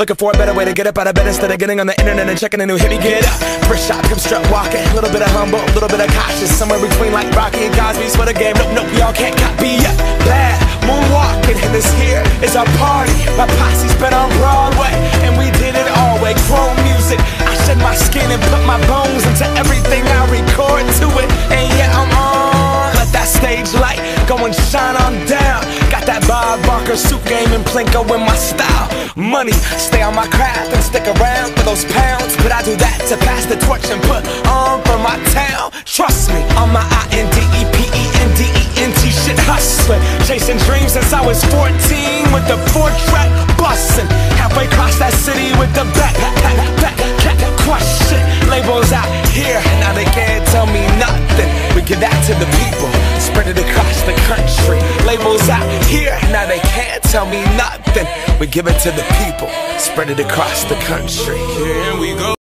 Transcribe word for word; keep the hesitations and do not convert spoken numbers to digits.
looking for a better way to get up out of bed instead of getting on the internet and checking a new hit. Me get up, first shot, come strut walking. A little bit of humble, a little bit of cautious, somewhere between like Rocky and Cosby's for the game. Nope, nope, y'all can't copy yet. Bad moonwalking, and this here is our party. My posse's been on Broadway, and we did it all way. Chrome music, I shed my skin and put my bones into everything I record to it. And yeah, I'm on. Let that stage light go and shine on down. Got that Bob Barker suit game and Plinko in my style. Money, stay on my craft and stick around for those pounds. But I do that to pass the torch and put on for my town. Trust me, on my I N D E P E N D E N T shit hustling. Chasing dreams since I was fourteen with the four track bustin'. Halfway across that city with the back, back, back, back, question. Labels out here, now they can't tell me nothing. We give that to the people, spread it across the country. Labels out here, now they can't tell me nothing. We give it to the people, spread it across the country. Here we go.